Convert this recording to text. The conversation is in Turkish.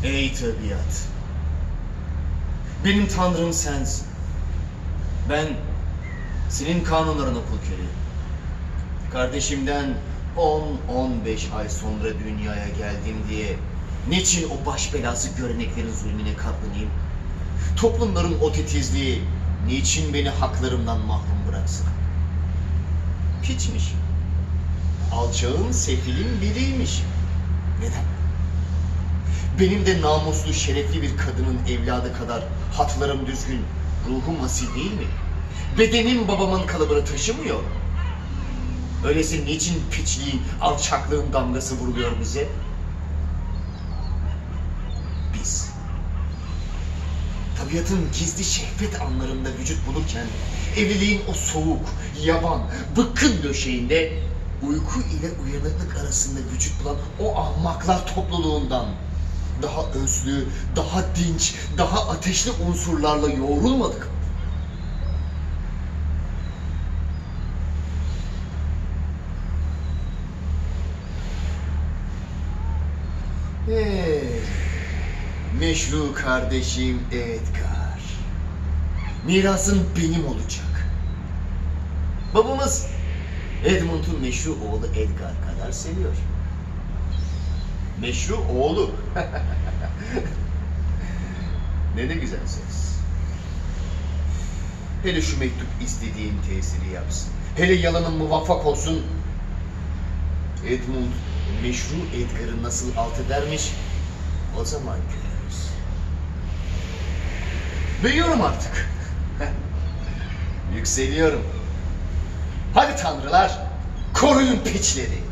Ey tabiat! Benim tanrım sensin. Ben senin kanunlarına kul köleyim. Kardeşimden 10-15 ay sonra dünyaya geldim diye niçin o baş belası göreneklerin zulmüne katlanayım? Toplumların o titizliği niçin beni haklarımdan mahrum bıraksın? Piçmişim. Alçağın, sefilin biriymişim. Neden? Benim de namuslu, şerefli bir kadının evladı kadar hatlarım düzgün, ruhum asil değil mi? Bedenim babamın kalıbını taşımıyor. Öyleyse niçin piçliğin, alçaklığın damgası vuruluyor bize? Biz, tabiatın gizli şehvet anlarında vücut bulurken, evliliğin o soğuk, yaban, bıkkın döşeğinde, uyku ile uyanıklık arasında vücut bulan o ahmaklar topluluğundan daha özlü, daha dinç, daha ateşli unsurlarla yoğrulmadık mı? Meşru kardeşim Edgar. Mirasın benim olacak. Babamız Edmund'un meşru oğlu Edgar kadar seviyor. Meşru oğlu. Ne de güzel söz. Hele şu mektup istediğim tesiri yapsın. Hele yalanın muvaffak olsun. Edmund meşru Edgar'ı nasıl alt edermiş, o zaman görürüz. Büyüyorum artık. Yükseliyorum. Hadi tanrılar, koruyun piçleri.